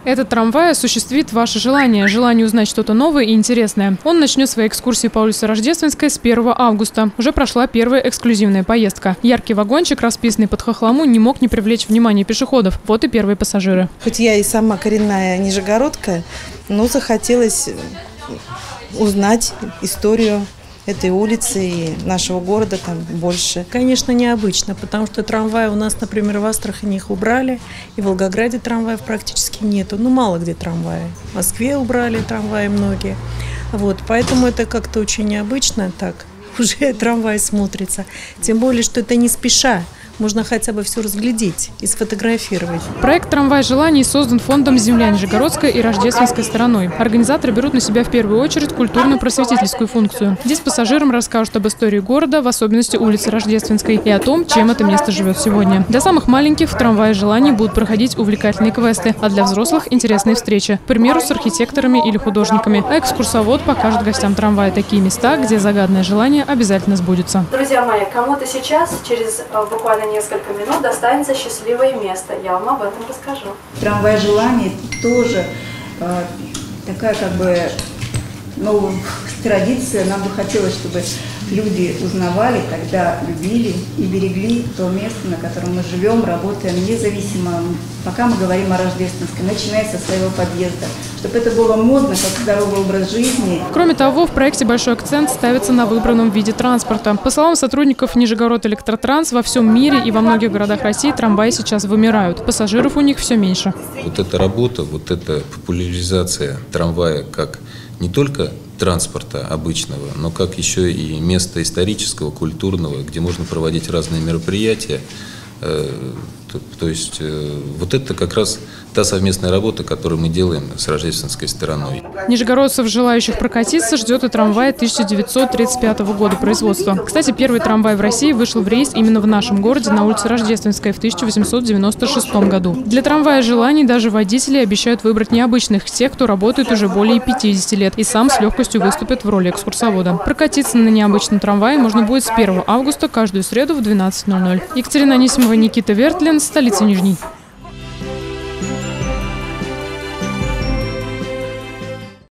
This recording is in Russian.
Этот трамвай осуществит ваше желание узнать что-то новое и интересное. Он начнет свои экскурсии по улице Рождественской с 1 августа. Уже прошла первая эксклюзивная поездка. Яркий вагончик, расписанный под хохлому, не мог не привлечь внимание пешеходов. Вот и первые пассажиры. Хоть я и сама коренная нижегородка, но захотелось узнать историю этой улицы и нашего города там больше. Конечно, необычно, потому что трамваи у нас, например, в Астрахани их убрали, и в Волгограде трамваев практически нету. Ну, мало где трамваи. В Москве убрали трамваи многие. Вот, поэтому это как-то очень необычно так. Уже трамвай смотрится. Тем более, что это не спеша. Можно хотя бы все разглядеть и сфотографировать. Проект «Трамвай желаний» создан фондом «Земля Нижегородской» и Рождественской стороной. Организаторы берут на себя в первую очередь культурно-просветительскую функцию. Здесь пассажирам расскажут об истории города, в особенности улицы Рождественской, и о том, чем это место живет сегодня. Для самых маленьких в «Трамвае желаний» будут проходить увлекательные квесты, а для взрослых – интересные встречи, к примеру, с архитекторами или художниками. А экскурсовод покажет гостям трамвая такие места, где загаданное желание обязательно сбудется. Друзья мои, кому-то сейчас, через буквально несколько минут, достанется счастливое место. Я вам об этом расскажу. Трамвай желаний тоже такая традиция. Нам бы хотелось, чтобы люди узнавали, тогда любили и берегли то место, на котором мы живем, работаем, независимо, пока мы говорим о Рождественской, начиная со своего подъезда, чтобы это было модно, как здоровый образ жизни. Кроме того, в проекте большой акцент ставится на выбранном виде транспорта. По словам сотрудников Нижегород-Электротранс, во всем мире и во многих городах России трамваи сейчас вымирают. Пассажиров у них все меньше. Вот эта работа, вот эта популяризация трамвая как не только транспорта обычного, но как еще и места исторического, культурного, где можно проводить разные мероприятия. То есть вот это как раз та совместная работа, которую мы делаем с рождественской стороной. Нижегородцев, желающих прокатиться, ждет и трамвай 1935 года производства. Кстати, первый трамвай в России вышел в рейс именно в нашем городе на улице Рождественской в 1896 году. Для трамвая желаний даже водители обещают выбрать необычных, тех, кто работает уже более 50 лет и сам с легкостью выступит в роли экскурсовода. Прокатиться на необычном трамвае можно будет с 1 августа каждую среду в 12:00. Екатерина Анисимова, Никита Вертлин, столица Нижний.